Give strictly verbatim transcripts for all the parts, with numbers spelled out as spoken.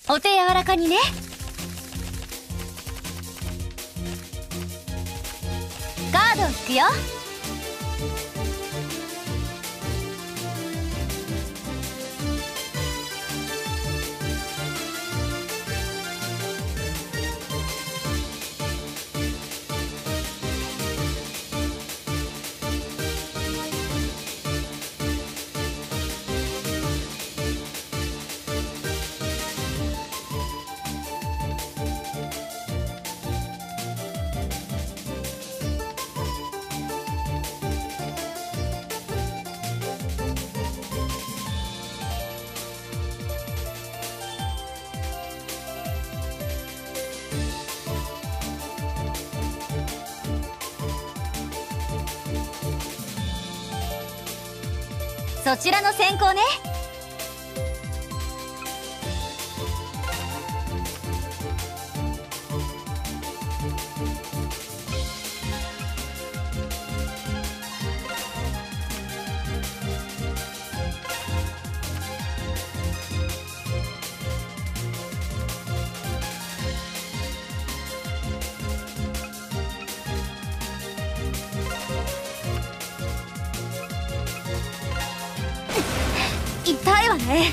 お手柔らかにね。カードを引くよ。そちらの先行ね。痛いわね。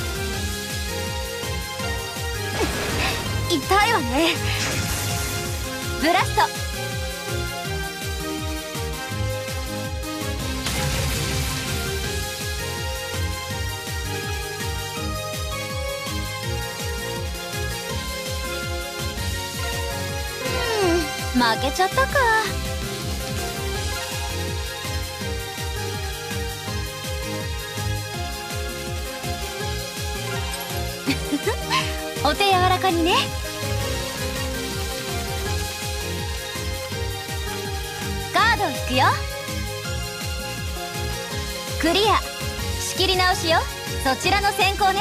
痛いわね。ブラスト。うん、負けちゃったか。お手柔らかにね。カードを引くよ。クリア。仕切り直しよ。そちらの先行ね。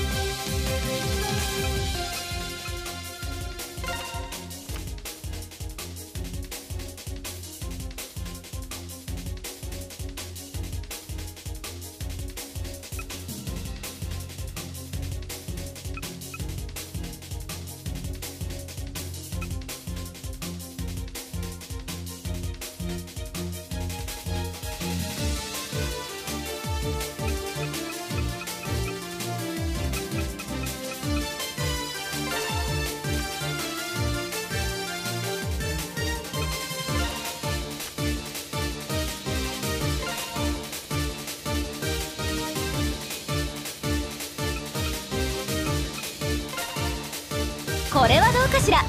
これはどうかしら。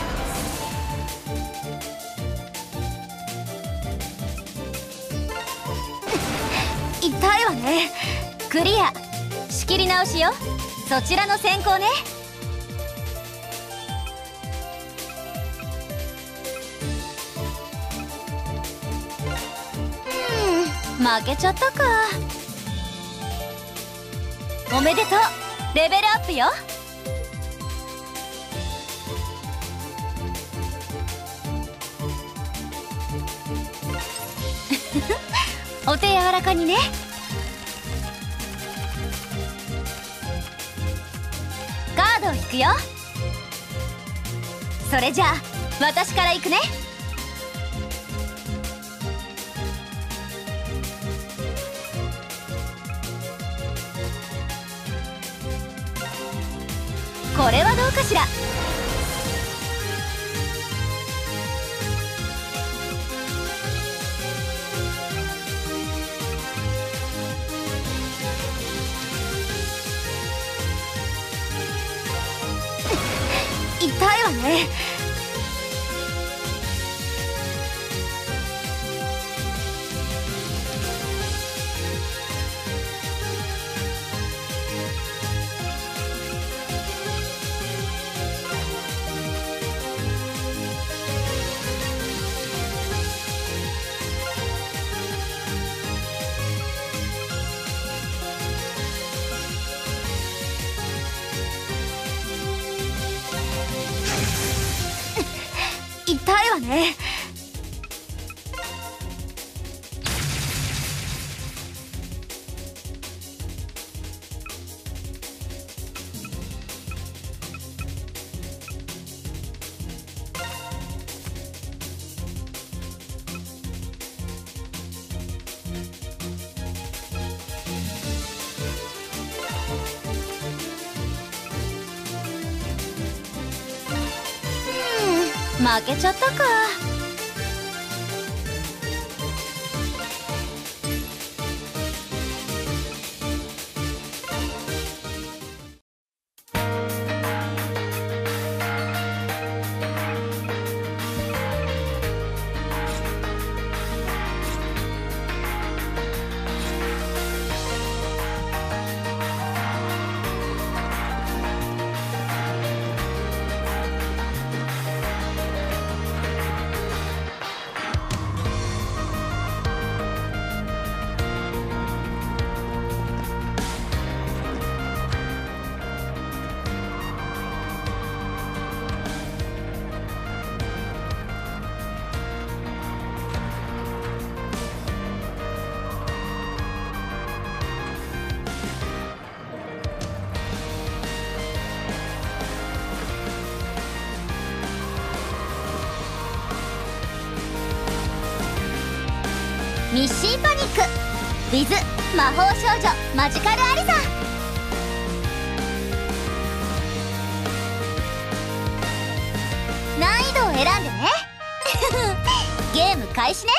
痛いわね。クリア。仕切り直しよ。そちらの先行ね。うん、負けちゃったか。おめでとう。レベルアップよ。お手柔らかにね。カードを引くよ。それじゃあ私から行くね。これはどうかしら。痛いわね。痛いわね。 負けちゃったか。ミッシーパニック with 魔法少女マジカルアリサ。難易度を選んでねゲーム開始ね。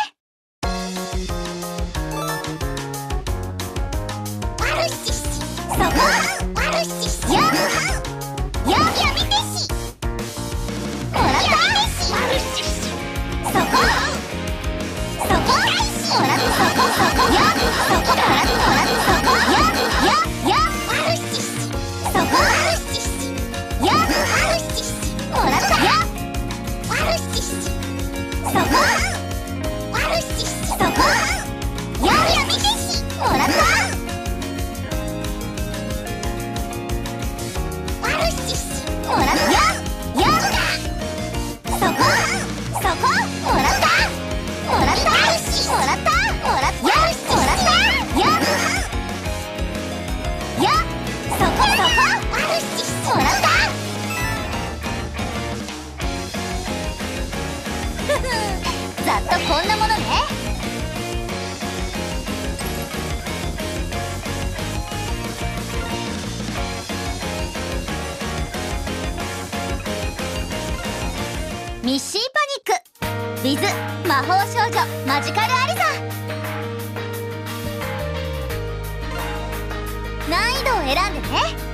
ワルシシそこワルシシやややめてしもらったワルシシそこそこもらってそこそこやそこもらってもらってそこやややワルシシそこワルシシやワルシシもらったやワルシシそこワルシシそこややめてしもらったワルシシもらったややそこそこもらったもらったもらったもらったもらったややそこそこワルシシもらったざっとこんなものね。ミッシーパニック with 魔法少女マジカルアリサ。難易度を選んでね。